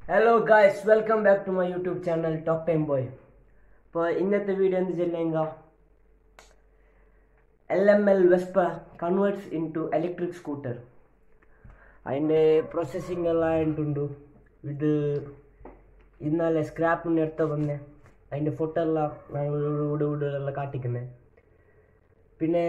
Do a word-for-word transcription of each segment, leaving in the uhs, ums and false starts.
Hello guys, welcome back to my YouTube channel Talk Time Boy. For ഇന്നത്തെ video എന്ത് ചെല്ലേങ്ക L M L Vespa converts into electric scooter. അതിൻ്റെ processing എല്ലാം ആയിട്ടുണ്ട്. ഇത് ഇന്നലെ സ്ക്രാപ്പ് എടുത്ത വന്നേ അതിൻ്റെ ഫോട്ടോ എല്ലാം ഞാൻ ഇവിടെ ഇവിടെ എല്ലാം കാട്ടിക്കുന്നേ. പിന്നെ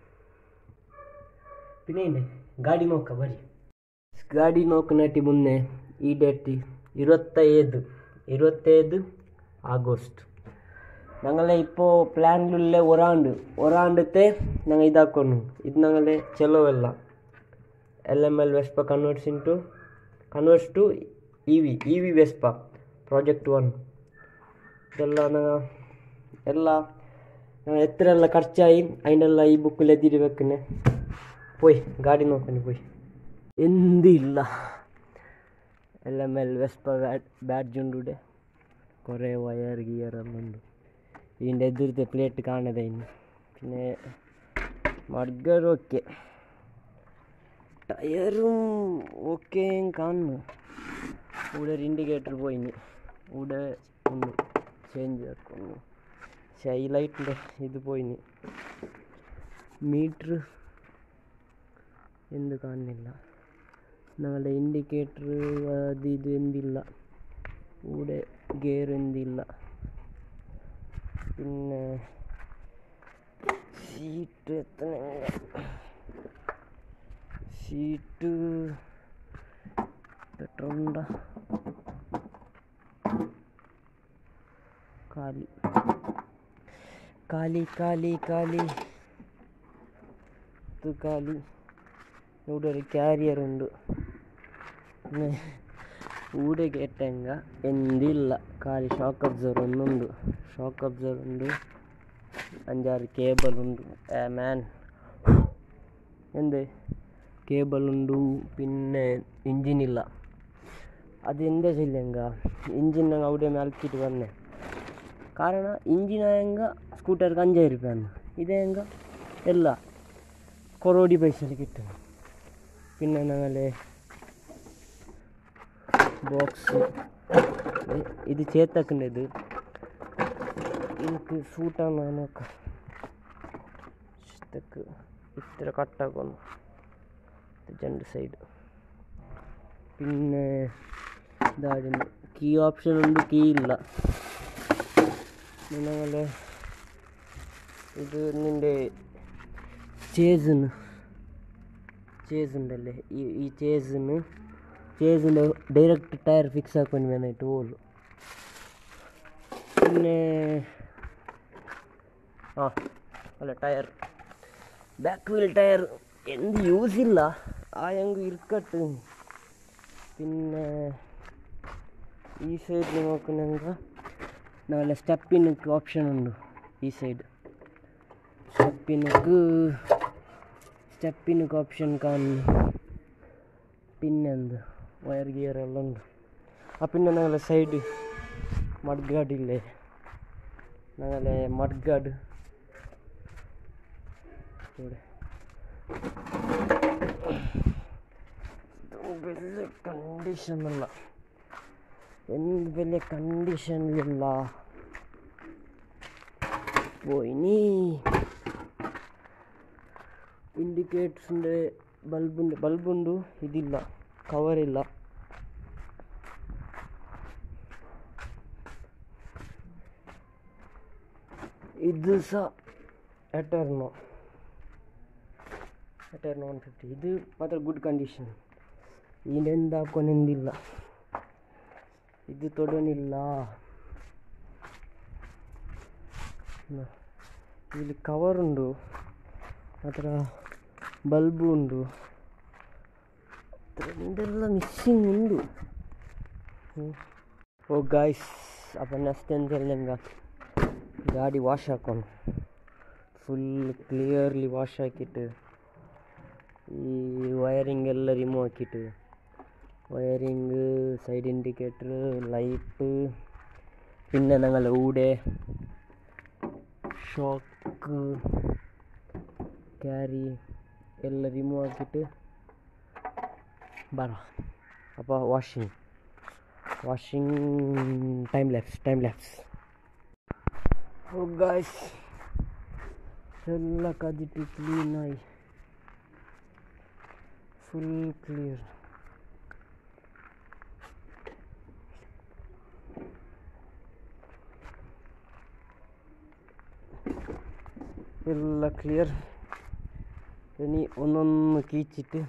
പിന്നെ ഉണ്ട് ಗಾಡಿ നോക്കാം ಬರಿ. ಗಾಡಿ നോക്കുന്നതിന് മുന്നേ ഈ ഡേറ്റ് ഇരുപത്തൈದು ഇരുപത്തൈದು ಆಗಸ್ಟ್ ഞങ്ങളെ ഇപ്പോൾ പ്ലാനിലുള്ള ഒരാണ്ട് ഒരാണ്ടത്തെ ഞങ്ങൾ ഇതാക്കുന്നു. ഇത് ഞങ്ങളുടെ ചെലവല്ല. L M L Vespa converts into converts to E V E V Vespa project one. ഇതെല്ലാം ഞങ്ങൾ എല്ലാം ഞങ്ങൾ എത്ര എല്ലാം ಖರ್ಚಾയി അതിൻ്റെ എല്ലാം ഈ ബുക്കിൽ എഴുതി വെക്കുന്നത്. പോയി ಗಾಡಿ നോക്കാൻ പോയി എന്തില്ല. L M L Vespa badge ഉണ്ട്. ഇവിടെ കുറേ വയർ ഗിയർ എല്ലാം ഉണ്ട്. ഇതിൻ്റെ എതിർത്തെ പ്ലേറ്റ് കാണുന്നത് ഇനി. പിന്നെ മഡ്ഗർ ഓക്കെ, ടയറും ഓക്കെ കാണുന്നു. ഇവിടെ ഒരു ഇൻഡിക്കേറ്റർ പോയിന്, ഇവിടെ ഒന്ന് ചേഞ്ച് ആക്കുന്നു. പക്ഷേ ഈ ലൈറ്റിൻ്റെ ഇത് പോയിന്. മീറ്റർ എന്ത് കാണുന്നില്ല. ഞങ്ങളുടെ ഇൻഡിക്കേറ്റർ അത് ഇത് എന്തില്ല. ഇവിടെ ഗിയർ എന്തില്ല. പിന്നെ സീറ്റ് എത്ര സീറ്റ് പെട്രോളുണ്ട കാലി കാലി കാലി കാലി ഇത് കാലി. ഇവിടെ ഒരു ക്യാരിയർ ഉണ്ട്. പിന്നെ ഇവിടെ കേട്ടെങ്ക എന്തില്ല. കാലി ഷോക്ക് അബ്സർവർ ഒന്നുണ്ട്. ഷോക്ക് അബ്സർവർ ഉണ്ട്. അഞ്ചാറ് കേബിൾ ഉണ്ട്. മാൻ എന്ത് കേബിൾ ഉണ്ട്. പിന്നെ എഞ്ചിനില്ല. അത് എന്താ ചെയ്യില്ലെങ്ക എഞ്ചിൻ ഞങ്ങൾ അവിടെ മേൽക്കിട്ട് വന്നേ. കാരണം എഞ്ചിനായെങ്ക സ്കൂട്ടർക്ക് അഞ്ചായിരം രൂപയാണ്. ഇതെങ്ക ಎಲ್ಲ കൊറോടി പൈസയിൽ കിട്ടും. പിന്നെ ഞങ്ങളെ ബോക്സ് ഇത് ചേത്തക്കേണ്ടത് എനിക്ക് സൂട്ടാണ് നോക്കാം. ഇഷ്ടക്ക് ഇത്ര കട്ടാക്കുന്നു രണ്ട് സൈഡ്. പിന്നെ ഇതായിരുന്നു കീ ഓപ്ഷൻ ഉണ്ട്, കീ ഇല്ല. ഞങ്ങളെ ഇത് നിൻ്റെ ചേസിന് ചേസ് ഉണ്ടല്ലേ, ഈ ഈ ചേസിന് ചേസിൻ്റെ ഡയറക്റ്റ് ടയർ ഫിക്സ് ആക്കാൻ വേണ്ടിയിട്ട് പോലും. പിന്നെ ആ അല്ല ടയർ ബാക്ക് വീൽ ടയർ എന്ത് യൂസ് ഇല്ല. ആയെങ്കിൽ ഇരിക്കട്ട്. പിന്നെ ഈ സൈഡിൽ നോക്കുന്നെങ്കിൽ നല്ല സ്റ്റെപ്പിനൊക്കെ ഓപ്ഷൻ ഉണ്ട്. ഈ സൈഡ് സ്റ്റെപ്പിനൊക്കെ സ്റ്റെപ്പിനൊക്കെ ഓപ്ഷൻ കാണുന്നു. പിന്നെന്ത് വയർ ഗിയർ എല്ലാം ഉണ്ട്. ആ പിന്നെ ഞങ്ങളെ സൈഡ് മഡ് ഗാർഡ് ഇല്ലേ, ഞങ്ങളെ മഡ് ഗാർഡ് ഇവിടെ വലിയ കണ്ടീഷനല്ല. എന്ത് വലിയ കണ്ടീഷനിലില്ല. പോയിനി ഇൻഡിക്കേറ്റേഴ്സിൻ്റെ ബൾബുണ്ട് ബൾബുണ്ട് ഇതില്ല, കവറില്ല. ഇത് സ എട്ടർണോ എട്ടർണോ വൺ ഫിഫ്റ്റി. ഇത് മാത്ര ഗുഡ് കണ്ടീഷൻ. ഇതിൻ്റെ എന്താക്കൊന്നെന്തില്ല. ഇത് തൊടണില്ല. ഇതിൽ കവറുണ്ട്, ಮಾತ್ರ ಬಲ್ಬು ಉಂಟು. ಇದೆಲ್ಲ ಮಿಸ್ಸಿಂಗ್ ಉಂಟು. ಓ ಗಾಯ್ಸ್, അപ്പം നെക്സ്റ്റ് എന്തെല്ലാം ഗാഡി വാഷ് ആക്കണം. ഫുൾ ക്ലിയർലി വാഷ് ആക്കിയിട്ട് ഈ വയറിംഗ് എല്ലാം റിമൂവ് ആക്കിയിട്ട് വയറിംഗ്, സൈഡ് ഇൻഡിക്കേറ്റർ, ലൈറ്റ്, പിന്നെ ഞങ്ങളുടെ ഊടെ ഷോക്ക് ಕ್ಯಾರಿ ಎಲ್ಲ ರಿಮೂವ್ ಆಗಿಬಿಟ್ಟು ಬರ. അപ്പോൾ washing washing time lapse time lapse oh guys ಎಲ್ಲ ಕಾದಿಟ್ಟು ಕ್ಲೀನಾಗಿ ಫುಲ್ ಕ್ಲಿಯರ್. ಎಲ್ಲ ಕ್ಲಿಯರ್. ഇനി ഒന്നൊന്ന് കീച്ചിട്ട്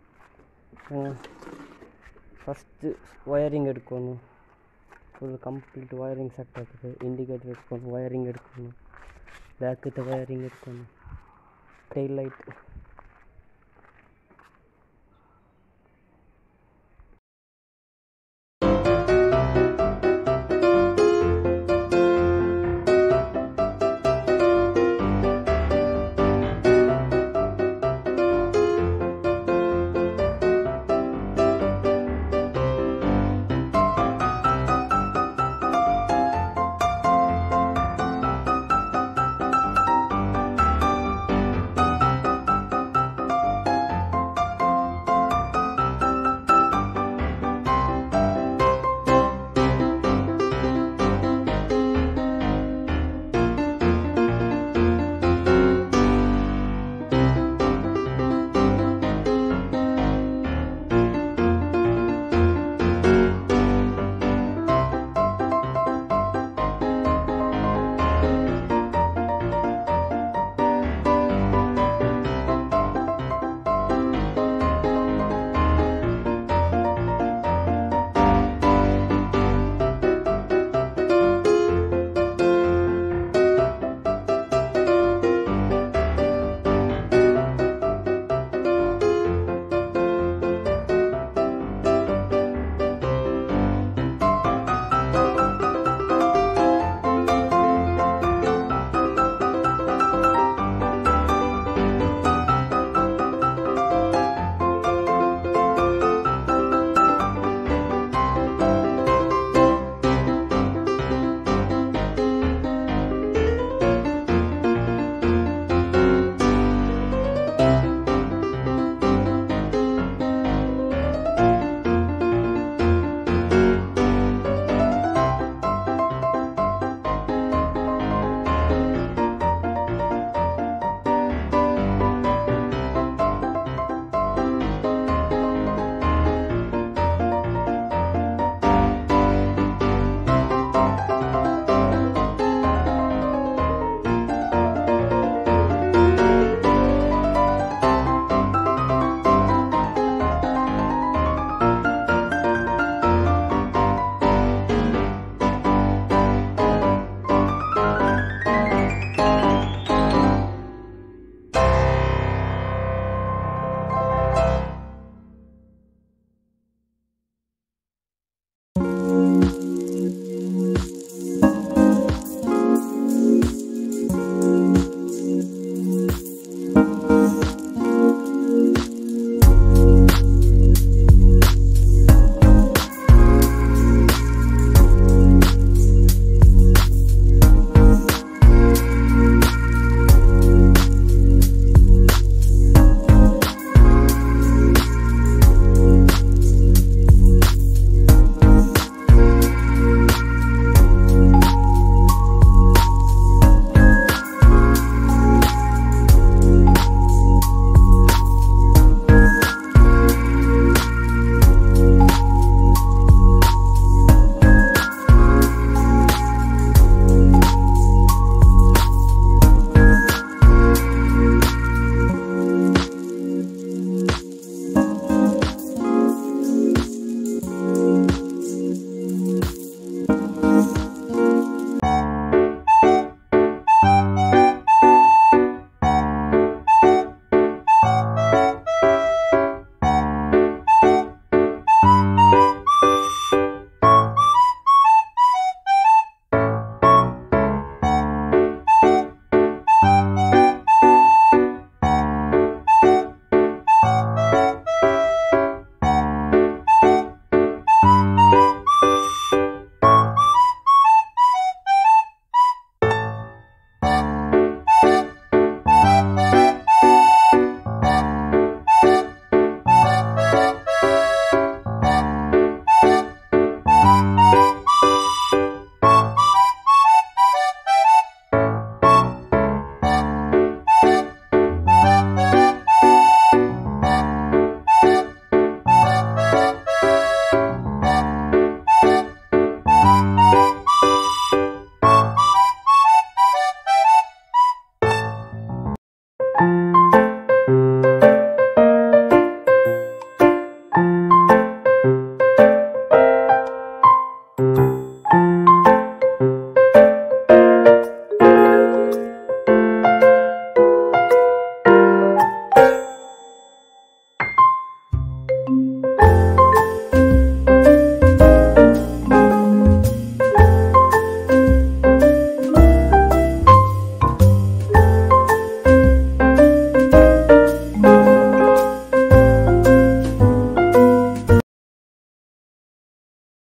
ഫസ്റ്റ് വയറിങ് എടുക്കുന്നു. ഫുൾ കംപ്ലീറ്റ് വയറിങ് സെറ്റാക്കിയിട്ട് ഇൻഡിക്കേറ്റർ എടുക്കുന്നു, വയറിങ് എടുക്കുന്നു, ബാക്കിലത്തെ വയറിങ് എടുക്കുന്നു, ടെയിൽ ലൈറ്റ്